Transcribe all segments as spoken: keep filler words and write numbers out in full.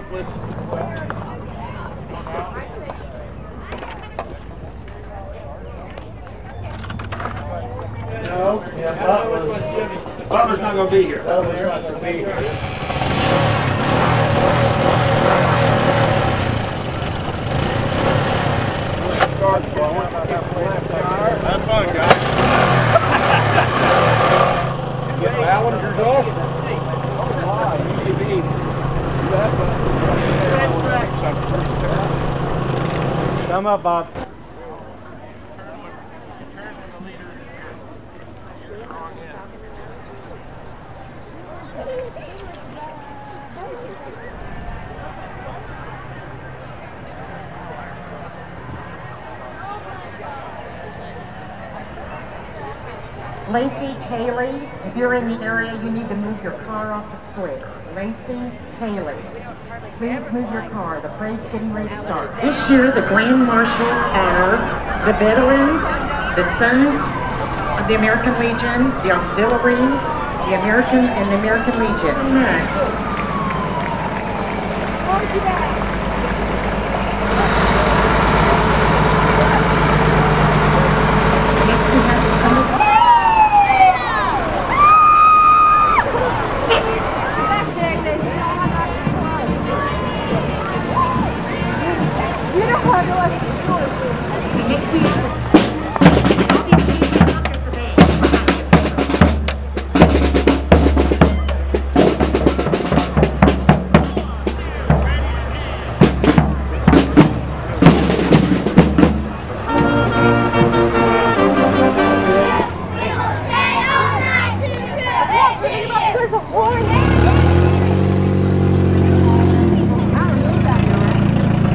No, yeah, Butler's, which one's Jimmy's? Butler's not going to be here. Butler's not going to be here. Have fun, guys. Get Ballingers off? Come up, Bob. Lacey Taylor, if you're in the area, you need to move your car off the square. Lacey Taylor, please move your car. The parade's getting ready to start. This year, the Grand Marshals are the veterans, the Sons of the American Legion, the Auxiliary, the American, and the American Legion.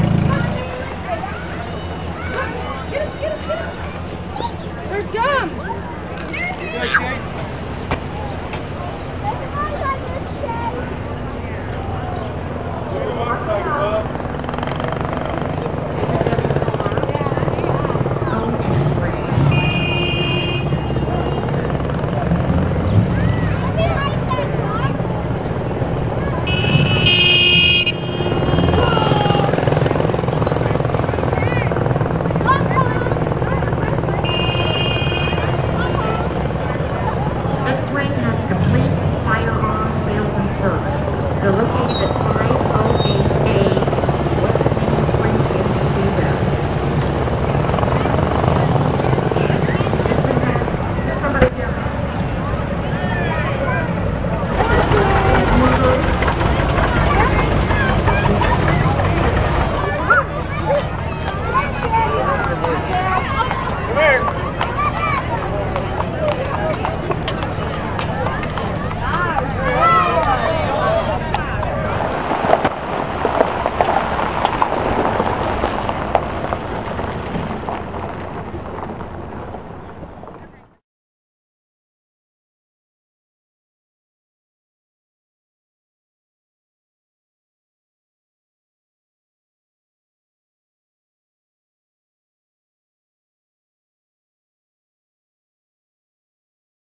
There's gum!